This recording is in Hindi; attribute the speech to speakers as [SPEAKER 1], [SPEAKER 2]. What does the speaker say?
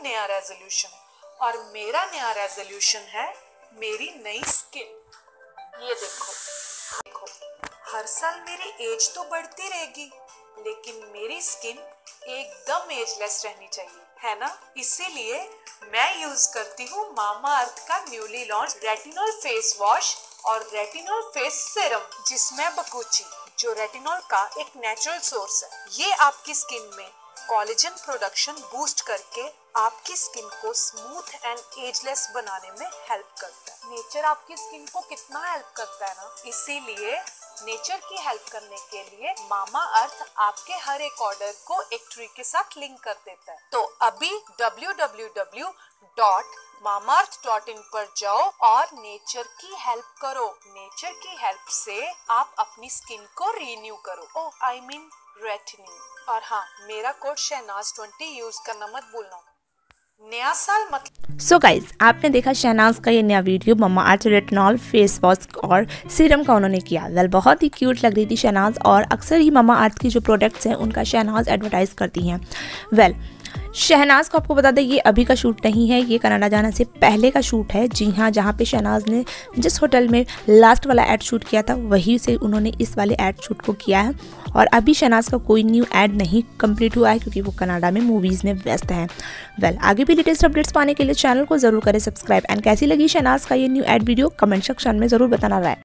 [SPEAKER 1] नया रेजोल्यूशन, और मेरा नया रेजोल्यूशन है मेरी नई स्किन। ये देखो, हर साल मेरी एज तो बढ़ती रहेगी, लेकिन मेरी स्किन एकदम एजलेस रहनी चाहिए, है ना? इसीलिए मैं यूज करती हूँ मामा अर्थ का newly launch retinol face wash और रेटिनॉल फेस सीरम, जिसमें बकुची, जो रेटिनॉल का एक नेचुरल सोर्स है, ये आपकी स्किन में कोलेजन प्रोडक्शन बूस्ट करके आपकी स्किन को स्मूथ एंड एजलेस बनाने में हेल्प करता है। नेचर आपकी स्किन को कितना हेल्प करता है ना, इसीलिए नेचर की हेल्प करने के लिए मामा अर्थ आपके हर एक ऑर्डर को एक ट्री के साथ लिंक कर देता है। तो अभी www.mamaearth.in पर जाओ और नेचर की हेल्प करो। नेचर की हेल्प से आप अपनी स्किन को रीन्यू करो, रेटिन्यू। और हाँ, मेरा कोड शहनाज 20 यूज करना मत भूलना। नया साल मतलब
[SPEAKER 2] सो गाइज, आपने देखा शहनाज का ये नया video Mamaearth retinol face wash और सीरम का उन्होंने किया। वेल, बहुत ही क्यूट लग रही थी शहनाज, और अक्सर ही मम्मा अर्थ की जो प्रोडक्ट्स हैं उनका शहनाज एडवर्टाइज करती हैं। वेल, शहनाज को आपको बता दें ये अभी का शूट नहीं है, ये कनाडा जाने से पहले का शूट है। जी हाँ, जहाँ पे शहनाज ने जिस होटल में लास्ट वाला ऐड शूट किया था वहीं से उन्होंने इस वाले ऐड शूट को किया है। और अभी शहनाज का कोई न्यू ऐड नहीं कंप्लीट हुआ है क्योंकि वो कनाडा में मूवीज़ में व्यस्त हैं। वेल, आगे भी लेटेस्ट अपडेट्स पाने के लिए चैनल को ज़रूर करें सब्सक्राइब। एंड कैसी लगी शहनाज का ये new ad video comment section में ज़रूर बताना।